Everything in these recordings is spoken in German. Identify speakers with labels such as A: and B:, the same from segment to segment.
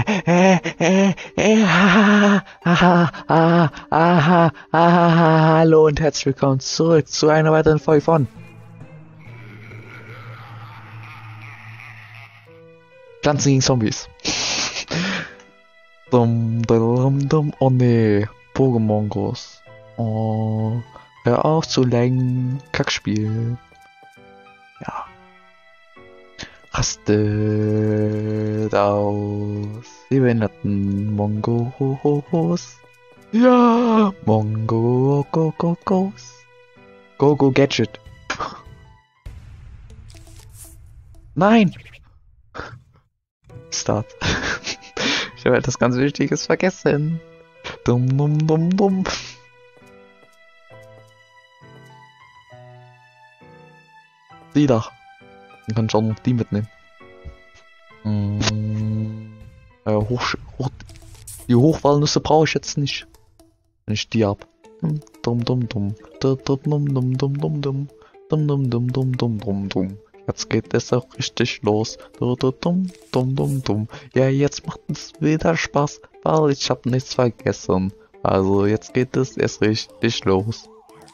A: Hallo und herzlich willkommen zurück zu einer weiteren Folge von Pflanzen gegen Zombies. Oh nee, Pokémon-Groß. Oh, hör auf zu lenken, Kackspiel. Ja. Rastet aus, die behinderten Mongos. Ja, Mongo, go, go, Gadget. Nein! Start. Ich habe etwas ganz Wichtiges vergessen. Dumm. Die da. Dann kann ich auch noch die mitnehmen. Die Hochwalnüsse brauche ich jetzt nicht. Wenn ich die hab. Jetzt geht es auch richtig los. Ja, jetzt macht es wieder Spaß, weil ich hab nichts vergessen. Also jetzt geht es erst richtig los.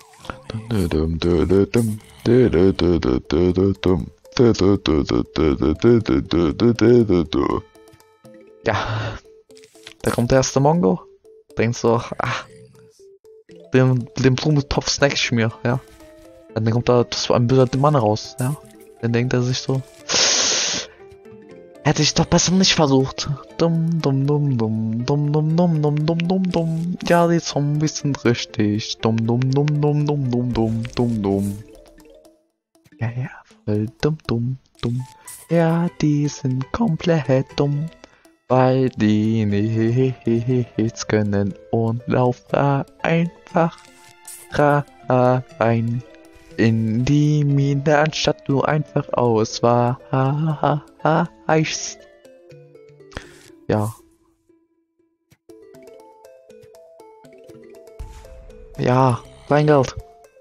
A: Ja, da kommt der erste Mongo. Denkst du, den Blumentopf snack ich mir, ja. Dann kommt da so ein böser Mann raus, ja. Dann denkt er sich so, hätte ich doch besser nicht versucht. Dumm. Ja, die Zombies sind richtig. Dumm. Ja, voll dumm. Ja, die sind komplett dumm, weil die nichts können und laufen einfach rein in die Mine, anstatt du einfach ausweichst. Ja. Ja, Kleingeld.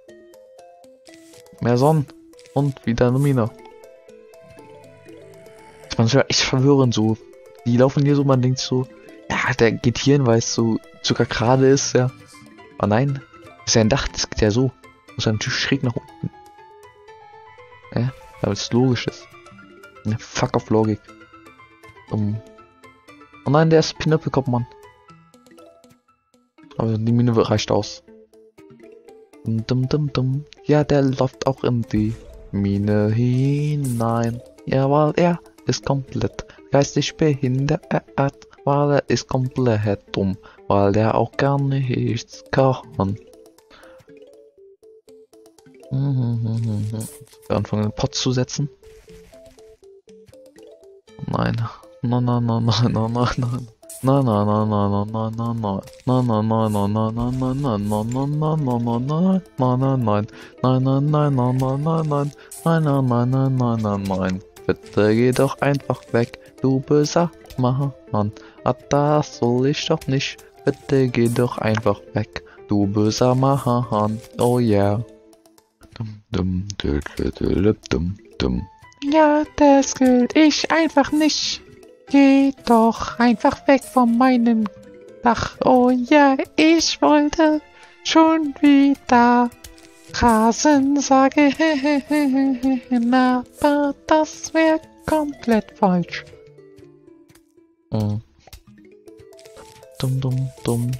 A: Mehr Sonnen. Und wieder eine Mine. Das ist manchmal echt verwirrend so. Die laufen hier so, man denkt so, ja, der geht hier hin, weil es so sogar gerade ist, ja. Aber nein, ist ja ein Dach, das geht ja so. Muss ja natürlich schräg nach unten. Ja, weil es logisch ist. Ne, fuck auf Logik. Oh nein, der ist Pinöppelkopfmann. Aber die Mine reicht aus. Dumm. Ja, der läuft auch in die Mine hinein. Ja, weil er ist komplett geistig behindert, weil er ist komplett dumm, weil er auch gar nichts kann. Wir anfangen den Pot zu setzen. Nein. Bitte geh doch einfach weg, du böser Mann. Das soll ich doch nicht. Bitte geh doch einfach weg, du böser Mann. Oh yeah. Dumm. Ja, das gilt ich einfach nicht. Geh doch einfach weg von meinem Dach. Oh ja, ich wollte schon wieder Rasen sagen, aber das wäre komplett falsch. Dumm.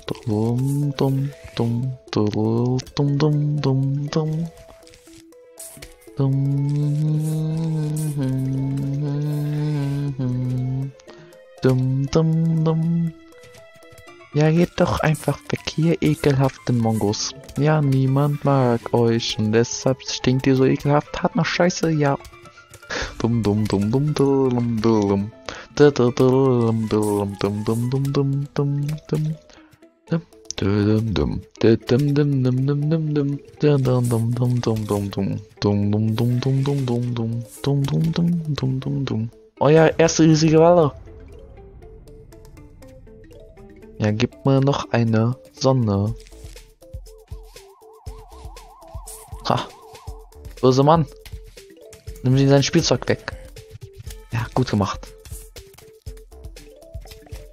A: Ja, geht doch einfach weg, ihr ekelhaften Mongos. Ja, niemand mag euch und deshalb stinkt ihr so ekelhaft hart nach Scheiße, ja. Dumm. Oh ja, erste riesige Walle. Ja, gib mir noch eine Sonne. Ha. Böser Mann. Nimm ihm sein Spielzeug weg. Ja, gut gemacht.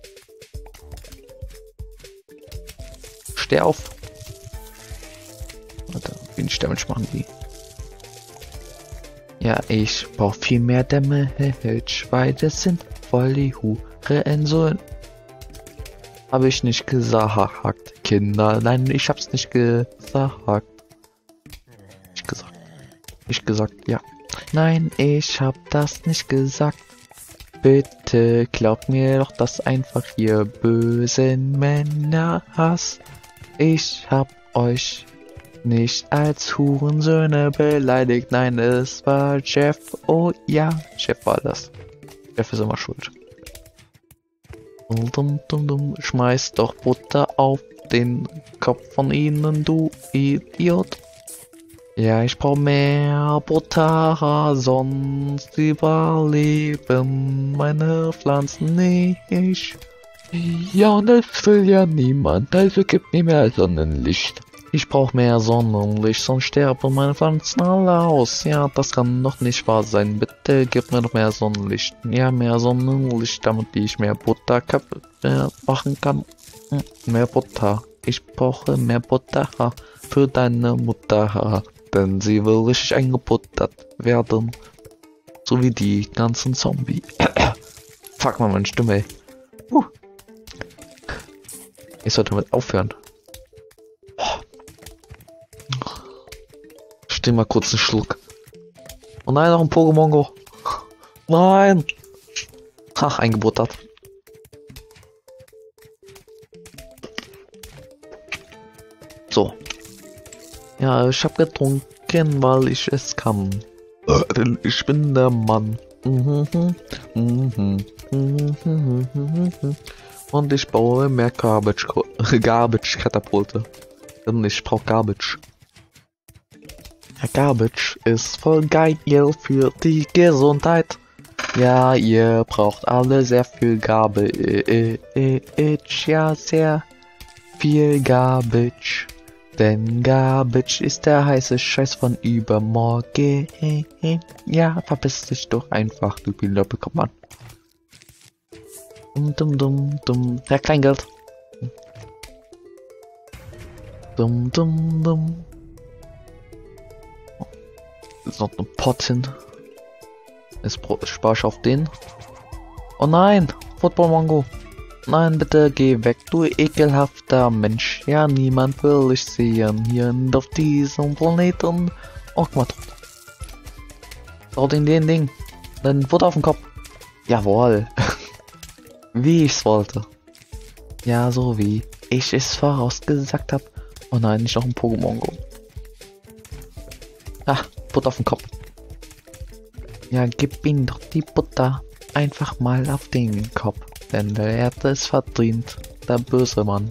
A: steh auf. Warte, wenig Damage machen die. Ja, ich brauch viel mehr Damage, weil das sind voll die Hurensohn. Habe ich nicht gesagt, Kinder. Nein, ich hab's nicht gesagt. Nicht gesagt, ja. Nein, ich hab das nicht gesagt. Bitte glaubt mir doch, dass einfach ihr bösen Männer hasst. Ich hab euch nicht als Hurensöhne beleidigt. Nein, es war Jeff. Oh ja, Jeff war das. Jeff ist immer schuld. Schmeiß doch Butter auf den Kopf von ihnen, du Idiot. Ja, ich brauche mehr Butter, sonst überleben meine Pflanzen nicht. Ja, und das will ja niemand, also gib mir mehr Sonnenlicht. Ich brauche mehr Sonnenlicht, sonst sterben meine Pflanzen alle aus. Ja, das kann doch nicht wahr sein. Bitte gib mir noch mehr Sonnenlicht. Ja, mehr Sonnenlicht, damit ich mehr Butter machen kann. Mehr Butter. Ich brauche mehr Butter für deine Mutter. Denn sie will richtig eingebuttert werden. So wie die ganzen Zombie. Fuck mal meine Stimme, ey. Ich sollte damit aufhören. Ich mal kurz einen Schluck. Oh nein, noch ein Pokémon Go. Nein. Ach, eingebuttert. So. Ja, ich habe getrunken, weil ich es kann. Denn ich bin der Mann. Und ich baue mehr Garbage-Katapulte. Denn ich brauche Garbage. Garbage ist voll geil für die Gesundheit. Ja, ihr braucht alle sehr viel Garbage. Ja, sehr viel Garbage. Denn Garbage ist der heiße Scheiß von übermorgen. Ja, verpiss dich doch einfach, du Bilderbekommern. Dumm. Ja, Kleingeld. Dumm. Ist noch ein Pot hin. Jetzt spare ich auf den. Oh nein! Football Mongo! Nein, bitte geh weg, du ekelhafter Mensch. Ja, niemand will dich sehen hier auf diesem Planeten. Oh, guck mal. Haut in den Ding. Dann Futter auf den Kopf. Jawohl. Wie ich's wollte. Ja, so wie ich es vorausgesagt habe. Oh nein, nicht noch ein Pokémon Go. Ah, Butter auf den Kopf. Ja, gib ihm doch die Butter einfach mal auf den Kopf. Denn der Erde ist verdient. Der böse Mann.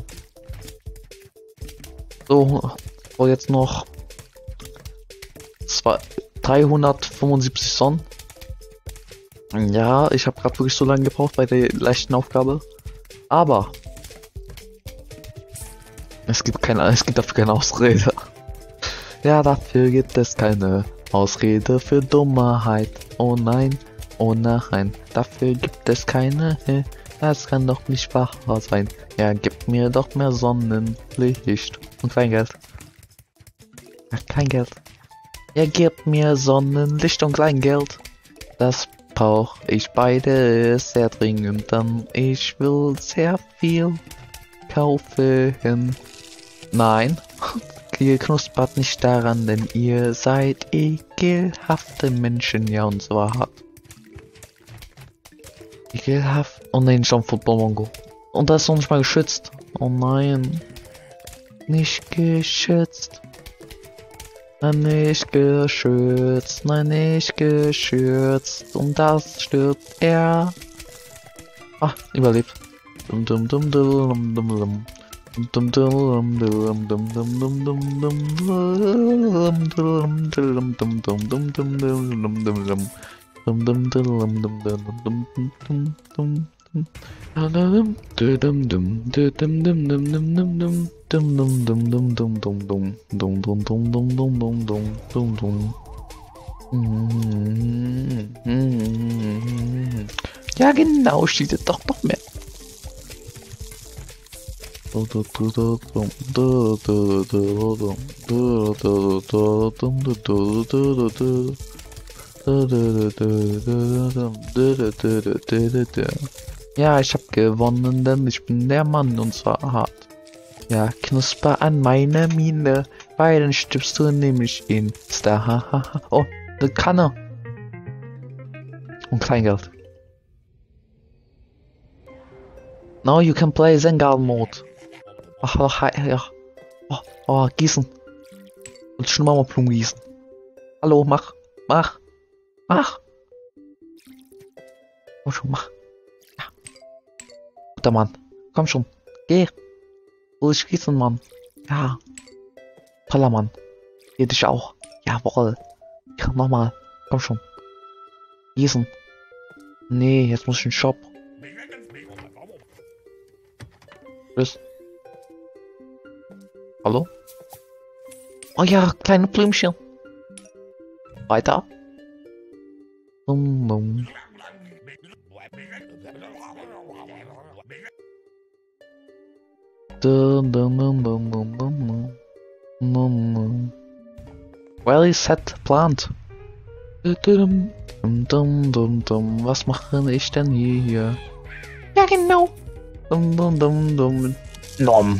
A: So, jetzt noch 375 Sonnen. Ja, ich habe gerade wirklich so lange gebraucht bei der leichten Aufgabe. Aber es gibt dafür keine Ausrede. Ja, dafür gibt es keine Ausrede für Dummheit. Oh nein, dafür gibt es keine. Das kann doch nicht wahr sein. Ja, gib mir doch mehr Sonnenlicht und Kleingeld. Ja, Kleingeld. Ja, gib mir Sonnenlicht und Kleingeld. Das brauche ich beide sehr dringend, denn ich will sehr viel kaufen. Nein, ihr knuspert nicht daran, denn ihr seid ekelhafte Menschen, ja, und zwar hart. Ekelhaft. Oh nein, schon Football Mongo. Und das ist noch nicht mal geschützt. Oh nein. Nicht geschützt. Nein, nicht geschützt. Nein, nicht geschützt. Und das stirbt er. Ah, überlebt. Ja, genau, steht doch noch mehr. Ja, ich hab gewonnen, denn ich bin der Mann und zwar hart. Ja, knusper an meiner Mine, weil dann stirbst du nämlich in Star. Hahaha. Oh, eine Kanne. Und Kleingeld. Now you can play Zengal Mode. Ach, ja. Oh, gießen. Und schon mal Blumen gießen. Hallo, mach. Oh, schon, mach. Ja. Guter Mann. Komm schon. Geh. Ruhig gießen, Mann. Ja. Toller Mann. Geh dich auch. Jawohl. Ja, nochmal. Komm schon. Gießen. Nee, jetzt muss ich in den Shop. Tschüss. Hallo? Oh ja, kleine Blümchen. Weiter. Dum. Well set plant. Was mache ich denn hier? Ja, genau. Nom.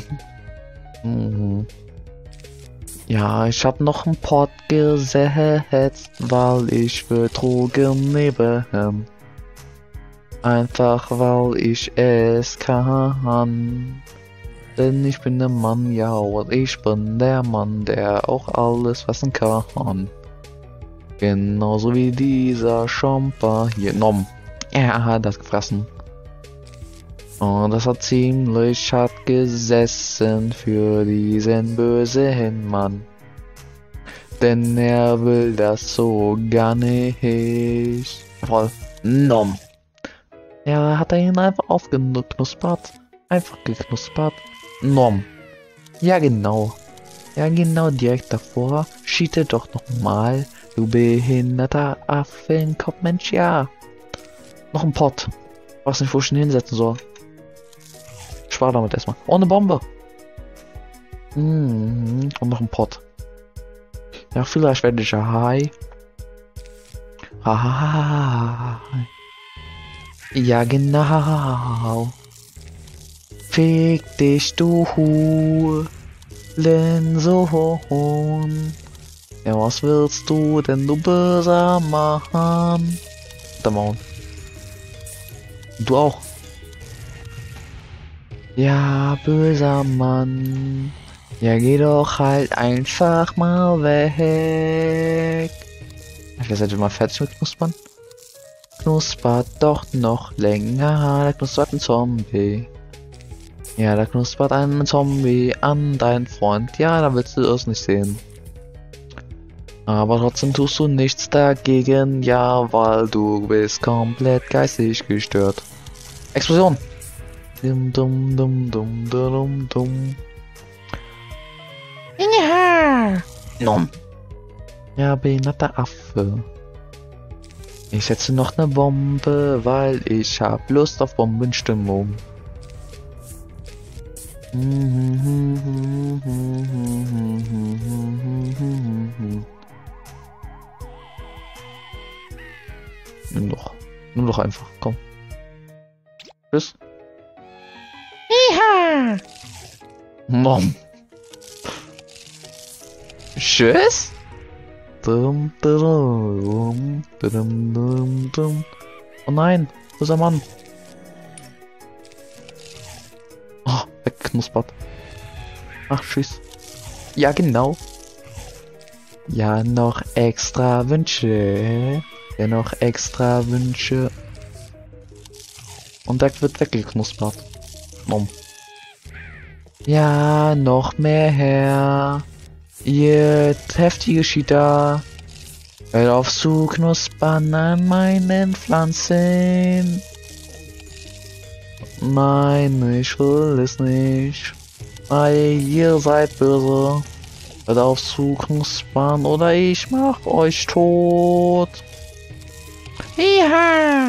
A: Ja, ich hab noch einen Pott gesetzt, weil ich betrogen nebenhin. Einfach weil ich es kann. Denn ich bin der Mann, ja, und ich bin der Mann, der auch alles fassen kann. Genauso wie dieser Schomper hier. Nom. Er hat das gefressen. Und das hat ziemlich hart gesessen für diesen bösen Mann. Denn er will das so gar nicht. Voll. Nom. Ja, hat er ihn einfach aufgeknuspert. Einfach geknuspert. Nom. Ja, genau. Ja, genau, direkt davor. Schiete doch nochmal. Du behinderter Affenkopf, Mensch, ja. Noch ein Pott. Was nicht, wo ich ihn hinsetzen soll. Spar damit erstmal. Oh, eine Bombe. Und noch ein Pott. Ja, vielleicht werde ich ja high. Ja, genau. Fick dich, du Hurensohn. Ja, was willst du denn, du böser Mann? Der Maul. Du auch. Ja, böser Mann. Ja, geh doch halt einfach mal weg. Vielleicht seid ihr mal fertig mit Knuspern? Knuspert doch noch länger. Da knuspert ein Zombie. Ja, da knuspert ein Zombie an deinen Freund. Ja, da willst du es nicht sehen. Aber trotzdem tust du nichts dagegen. Ja, weil du bist komplett geistig gestört. Explosion! Dum. Ja! Nom. Ja, behinderter Affe. Ich setze noch eine Bombe, weil ich hab Lust auf Bombenstimmung. Nimm doch einfach, komm. Tschüss. Iha! Mom. Tschüss? Oh nein, böser Mann. Oh, wegknuspert. Ach, tschüss. Ja, genau. Ja, noch extra Wünsche. Ja, noch extra Wünsche. Und der wird weggeknuspert. Nom. Ja, noch mehr her. Ihr heftige Cheater. Hört auf zu knuspern an meinen Pflanzen. Nein, ich will es nicht. Weil ihr seid böse. Hört auf zu knuspern oder ich mach euch tot. Hiha!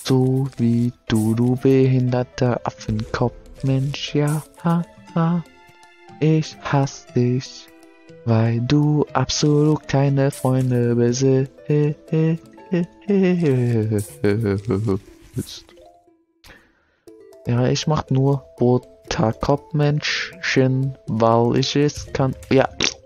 A: So wie du behinderter Affenkopfmensch, ja, ha, ich hasse dich, weil du absolut keine Freunde besitzt. Ja, ich mach nur Butterkopfmenschen, weil ich es kann. Ja.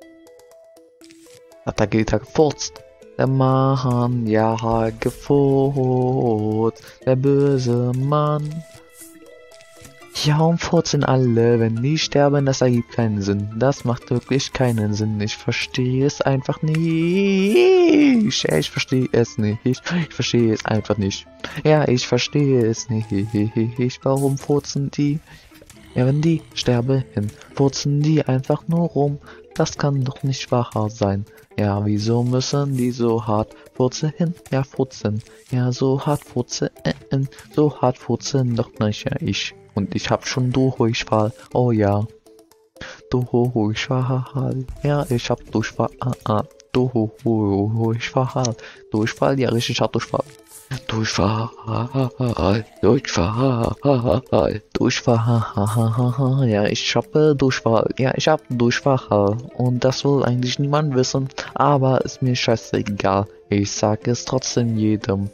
A: Hat der Gitter gefurzt. Der Mann, ja, gefurzt. Der böse Mann. Ja, und furzen alle, wenn die sterben, das ergibt keinen Sinn. Das macht wirklich keinen Sinn. Ich verstehe es einfach nicht. Ja, ich verstehe es nicht. Ich verstehe es einfach nicht. Ja, ich verstehe es nicht. Warum furzen die? Ja, wenn die sterben, furzen die einfach nur rum. Das kann doch nicht wahr sein. Ja, wieso müssen die so hart furzen? Ja, furzen. Ja, so hart furzen. So hart furzen doch nicht. Ja, ich. Und ich hab schon Durchfall. Oh ja. Durchfall. Ja, ich hab Durchfall. Durchfall. Durchfall. Ja, richtig, ich hab Durchfall. Durchfall. Ja, ich hab Durchfall. Ja, ich hab Durchfall. Und das will eigentlich niemand wissen. Aber ist mir scheißegal. Ich sag es trotzdem jedem.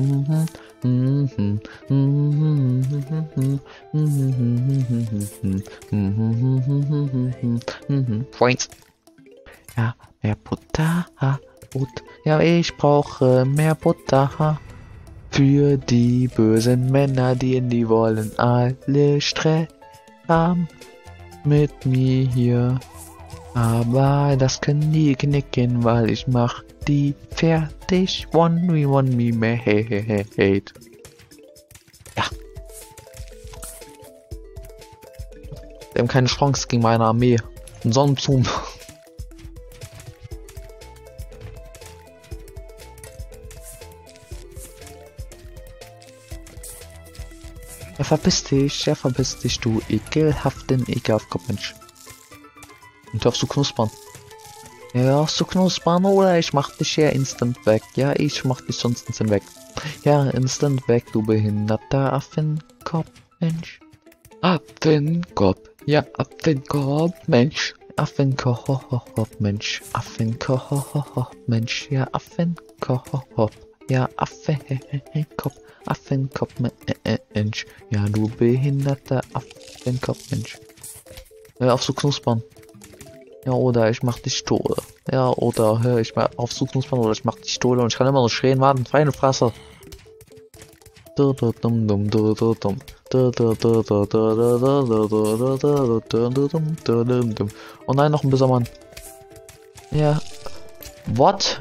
A: Points. Ja, mehr Butter. Ja, ich brauche mehr Butter. Für die bösen Männer, die wollen alle Stress haben mit mir hier. Aber das können die knicken, weil ich mach die fertig. One me made. Ja. Wir haben keine Chance gegen meine Armee. Ein Sonnenzoom. Ja, verpiss dich, du ekelhafter Kopfmensch. Und hörst du knuspern? Ja, hörst du knuspern oder ich mach dich ja instant weg. Ja, ich mach dich sonst instant weg. Ja, instant weg, du behinderter Affenkopfmensch. Affenkopf, ja, Affenkopfmensch. Affenkopfmensch, Affenkopfmensch, ja, Affenkopf, ja, Affenkopfmensch, ja, du behinderter Affenkopfmensch. Hör auf zu knuspern. Ja, oder ich mach dich tot. Ja, oder hör ich mal auf zu knuspern oder ich mach dich tot und ich kann immer noch schreien, warten, feine Fresse. Oh nein, noch ein böser Mann. Ja. What?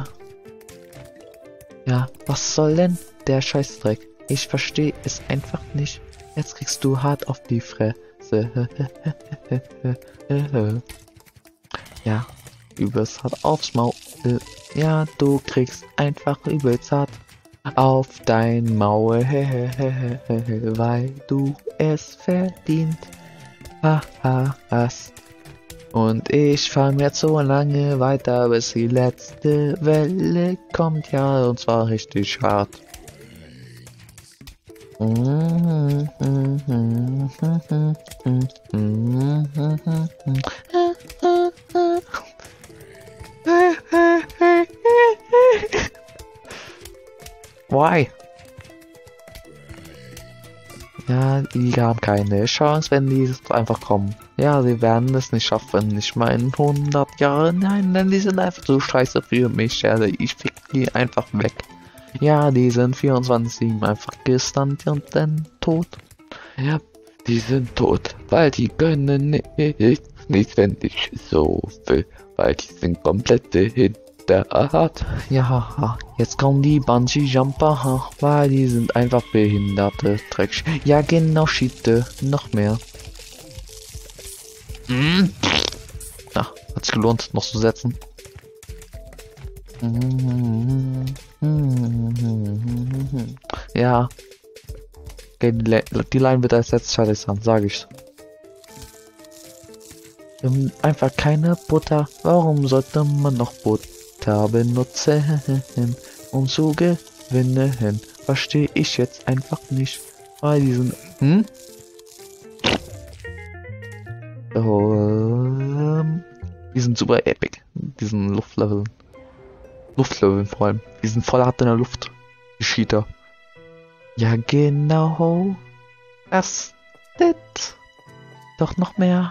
A: Ja, was soll denn der Scheißdreck? Ich verstehe es einfach nicht. Jetzt kriegst du hart auf die Fresse. Ja, übelst hart aufs Maul. Ja, du kriegst einfach übelst hart auf dein Maul, weil du es verdient hast. Und ich fahr jetzt so lange weiter, bis die letzte Welle kommt, ja, und zwar richtig hart. Why? Ja, die haben keine Chance, wenn die einfach kommen. Ja, sie werden es nicht schaffen, nicht mal in 100 Jahren. Nein, denn die sind einfach so scheiße für mich. Also ich fick die einfach weg. Ja, die sind 24/7 einfach gestunt und dann tot. Ja, die sind tot, weil die können nicht ständig so viel, weil die sind komplett behindert. Ja, jetzt kommen die Bungee-Jumper, weil die sind einfach behinderte Dreck. Ja, genau, Schiete, noch mehr. Na, hat's gelohnt, noch zu setzen. Ja. Okay, die Line wird als letztes fertig sein, sag ich's. Einfach keine Butter. Warum sollte man noch Butter benutzen, um zu gewinnen? verstehe ich jetzt einfach nicht. Bei diesen, die sind super epic. Diesen Luftleveln vor allem. Die sind voll hart in der Luft. Die Cheater. Ja, genau. Rastet doch noch mehr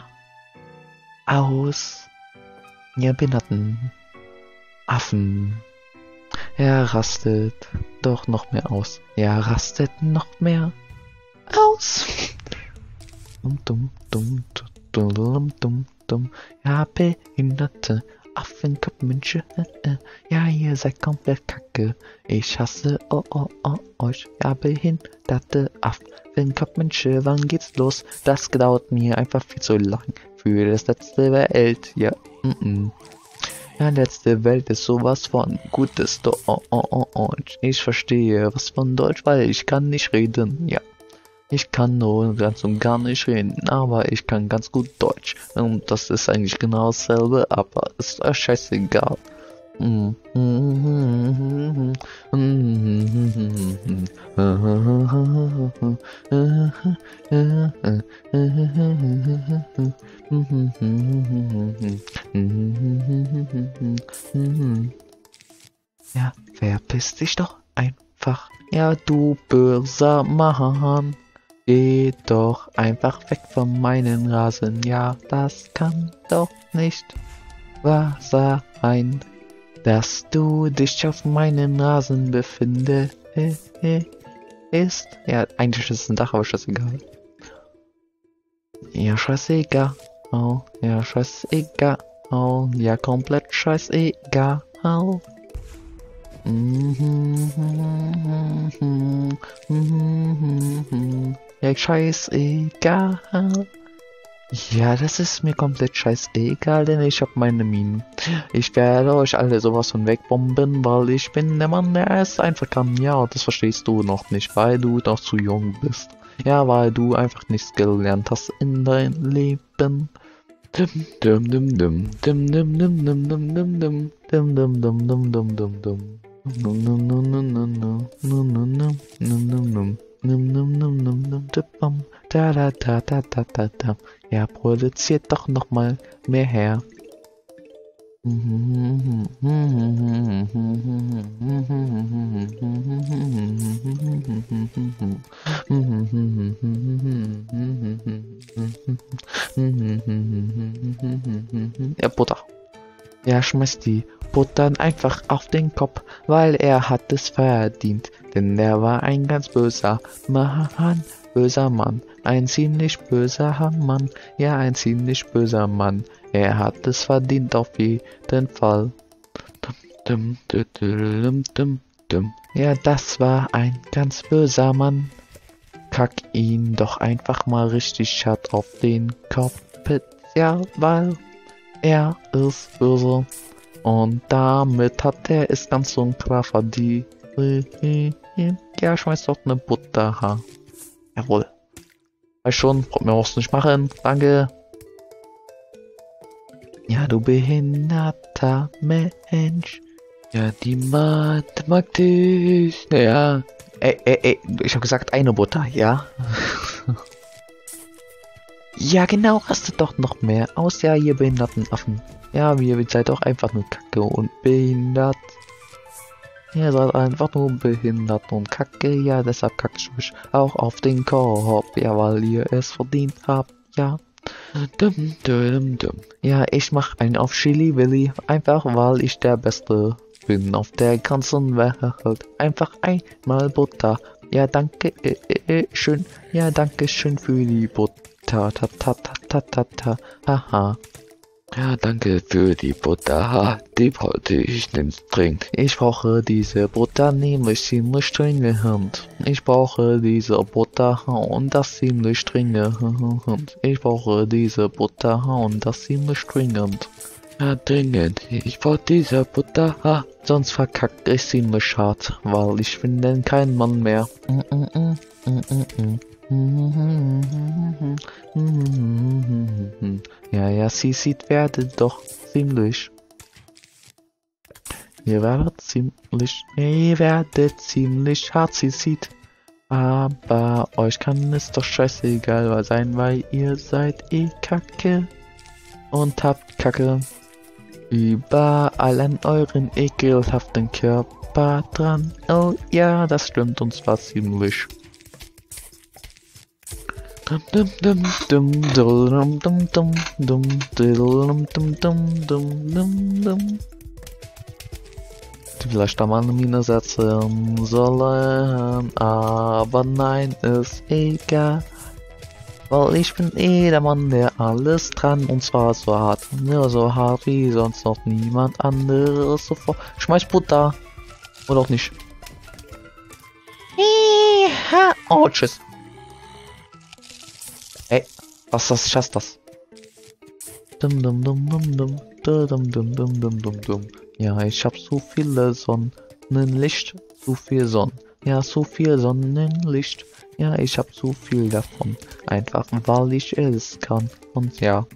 A: aus. Ja, behinderten Affen. Er rastet doch noch mehr aus. Er rastet noch mehr aus. Dumm, dumm, dumm, dumm, dumm, dumm. Ja, behinderte Affenkopfmensche. Ja, ihr seid komplett kacke. Ich hasse euch. Ja, behinderte Affenkopfmensche. Wann geht's los? Das dauert mir einfach viel zu lang. Für das letzte Welt. Ja, Ja, letzte Welt ist sowas von gutes Deutsch. Ich verstehe was von Deutsch, weil ich kann nicht reden. Ja. Ich kann nur ganz und gar nicht reden, aber ich kann ganz gut Deutsch. Und das ist eigentlich genau dasselbe, aber ist scheißegal. Ja, verpiss dich doch einfach. Ja, du böser Mann. Geh doch einfach weg von meinem Rasen. Ja, das kann doch nicht wahr sein, dass du dich auf meinem Rasen befindest. Ja, eigentlich ist es ein Dach, aber scheißegal. Ja, scheißegal. Oh, ja, scheißegal. Oh, ja, komplett scheißegal. Ja, scheißegal. Ja, das ist mir komplett scheißegal, denn ich hab meine Minen. Ich werde euch alle sowas von wegbomben, weil ich bin der Mann, der es einfach kann. Ja, das verstehst du noch nicht, weil du noch zu jung bist. Ja, weil du einfach nichts gelernt hast in deinem Leben. Dum dum dum dum dum dum dum dum dum dum dum dum dum dum dum dum dum. Ja, produziert doch noch mal mehr her. Ja, Butter. Er schmeißt die Butter einfach auf den Kopf, weil er hat es verdient. Denn er war ein ganz böser Mann, ein ziemlich böser Mann, ja, ein ziemlich böser Mann. Er hat es verdient auf jeden Fall. Ja, das war ein ganz böser Mann. Kack ihn doch einfach mal richtig hart auf den Kopf. Ja, weil er ist böse. Und damit hat er es ganz so klar verdient. Ja, schmeiß doch ne Butter. Ha. Jawohl. Weiß schon, braucht mir auch nicht machen. Danke. Ja, du behinderter Mensch. Ja, die Mathe mag dich. Ja. Ey, ich hab gesagt eine Butter, ja? Ja, genau, rastet doch noch mehr aus, ja, ihr behinderten Affen. Ja, ihr seid doch einfach nur kacke und behindert. Ihr seid einfach nur behindert und kacke, ja, deshalb kackt ich euch auch auf den Kopf, ja, weil ihr es verdient habt, ja. Ja, ich mach einen auf Chili Willy, einfach weil ich der Beste bin auf der ganzen Welt. Einfach einmal Butter. Ja, danke schön. Ja, danke schön für die Butter. Haha. Ja, danke für die Butter. Ha, die brauchte ich nicht dringend. Ich brauche diese Butter nämlich ziemlich dringend. Ich brauche diese Butter und das ziemlich dringend. Ich brauche diese Butter und das ziemlich dringend. Ja, dringend. Ich brauche diese Butter. Ha, sonst verkackt ich ziemlich hart, weil ich bin denn kein Mann mehr. Ja, sie sieht werde doch ziemlich. Ihr werdet ziemlich hart sieht. Aber euch kann es doch scheißegal sein, weil ihr seid eh Kacke. Und habt Kacke überall an euren ekelhaften Körper dran. Oh ja, das stimmt und zwar ziemlich. Vielleicht da mal eine Mine setzen sollen, aber nein, ist egal. Weil ich bin eh der Mann, der alles dran und zwar so hart. Ja, so hart wie sonst noch niemand anderes sofort. Schmeiß Butter. Oder auch nicht. Oh, tschüss. Ey, was ist das? Ich hasse das. Dum dum dum dum dum dum dum dum dum dum dum. Ja, ich hab so viele Sonnenlicht, so viel Sonne. Ja, so viel Sonnenlicht. Ja, ich hab so viel davon. Einfach weil ich es kann. Und ja.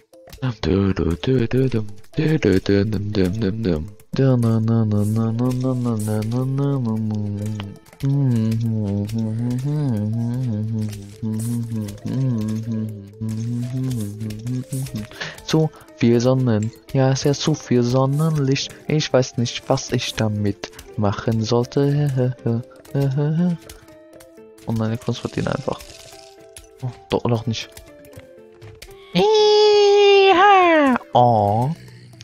A: Zu viel Sonnen, ja, ist ja zu viel Sonnenlicht. Ich weiß nicht, was ich damit machen sollte. Und meine Kunst wird ihn einfach. Oh, doch noch nicht. Oh.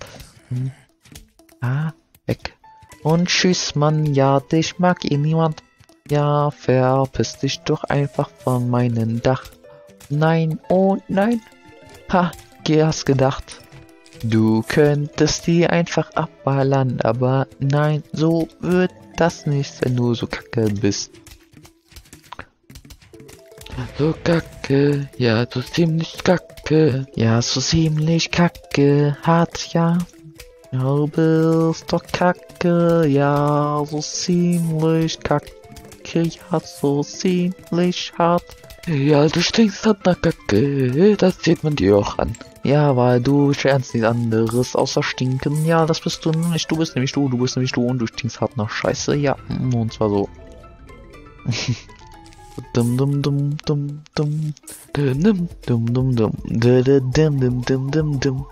A: Weg. Und tschüss, Mann, ja, dich mag eh niemand. Ja, verpiss dich doch einfach von meinem Dach. Nein, oh nein. Ha, hast gedacht. Du könntest die einfach abballern, aber nein, so wird das nicht, wenn du so kacke bist. So kacke, ja, so ziemlich kacke. Ja, so ziemlich kacke, hart, ja. Ja, du bist doch kacke, ja, so ziemlich kacke, ja, so ziemlich hart. Ja, du stinkst halt nach Kacke, das sieht man dir auch an. Ja, weil du schernst nichts anderes außer stinken. Ja, das bist du nicht, du bist nämlich du bist nämlich du und du stinkst halt nach Scheiße, ja, und zwar so. Dum dum dum dum dum dum dum dum dum dum dum dum dum dum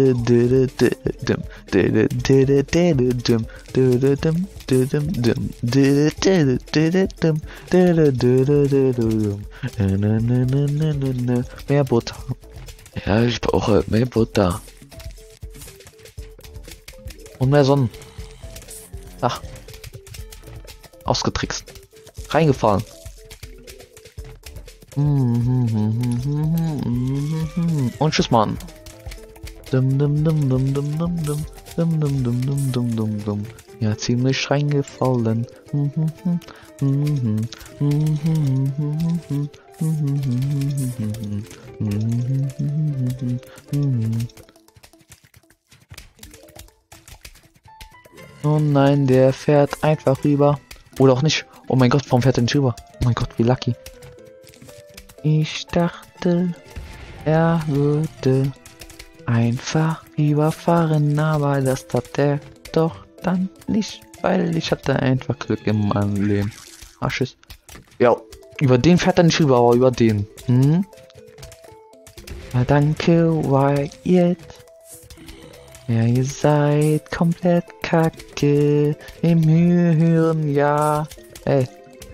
A: mehr Butter. Ja, ich brauche mehr Butter. Und mehr Sonnen. Ach. Ausgetrickst. Reingefallen. Und tschüss, Mann. Ja, ziemlich reingefallen. Oh nein, der fährt einfach rüber. Oder auch nicht. Oh mein Gott, warum fährt er nicht rüber? Oh mein Gott, wie lucky. Ich dachte, er würde einfach überfahren, aber das tat er doch dann nicht, weil ich hatte einfach Glück in meinem Leben. Ah, tschüss. Ja, über den fährt er nicht rüber, aber über den. Na danke, Wyatt. Ja, ihr seid komplett kacke im Hören, ja. Ey.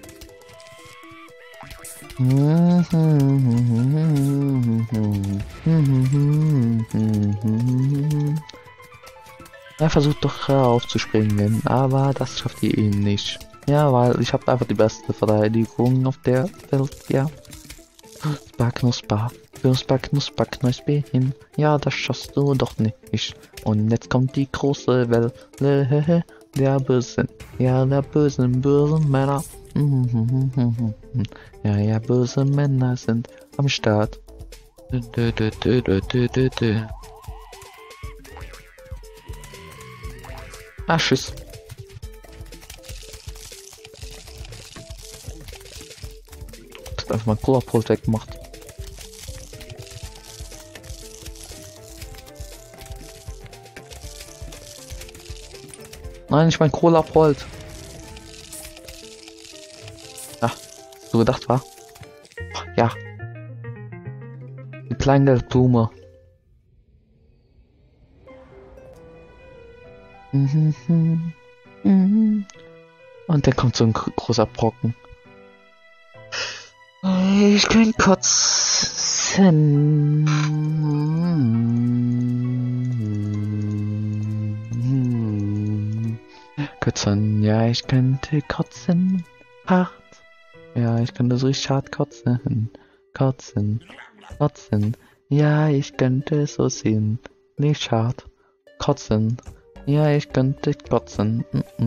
A: Er versucht doch aufzuspringen, aber das schafft ihr ihn nicht. Ja, weil ich habe einfach die beste Verteidigung auf der Welt, ja. Knusper, Knusper, Knusper, Knusperchen. Ja, das schaffst du doch nicht. Und jetzt kommt die große Welle der Bösen. Ja, der bösen Männer. Ja, böse Männer sind am Start. Ah, tschüss. Das hat einfach mal Cola-Pult weggemacht. Nein, ich mein Cola Volt. Ja, so gedacht war. Ja. Die Kleingeldblume. Und dann kommt so ein großer Brocken. Ich kann kotzen. Kotzen, ja, ich könnte kotzen. Hart. Ja, ich könnte so richtig hart kotzen. Kotzen. Kotzen. Ja, ich könnte so sehen. Nicht hart. Kotzen. Ja, ich könnte kotzen.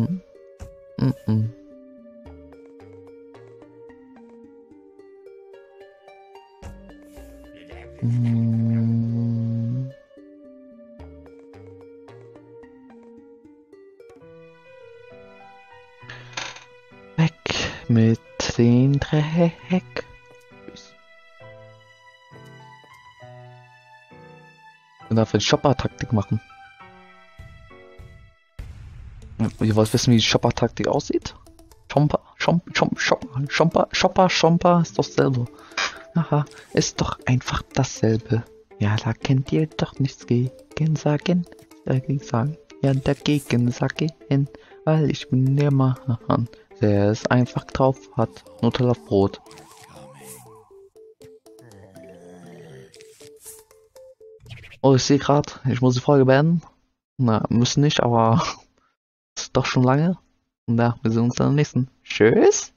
A: Weg mit den Dreck. Und dafür die Shopper-Taktik machen. Ihr wollt wissen, wie die Shopper-Taktik aussieht? Shopper ist doch selber. Aha, ist doch einfach dasselbe. Ja, da könnt ihr doch nichts gegen sagen. Ja, dagegen sage hin, weil ich bin der Mann, der es einfach drauf hat. Nutella auf Brot. Oh, ich sehe gerade, ich muss die Folge beenden. Na, müssen nicht, aber ist doch schon lange. Und ja, wir sehen uns dann im nächsten. Tschüss.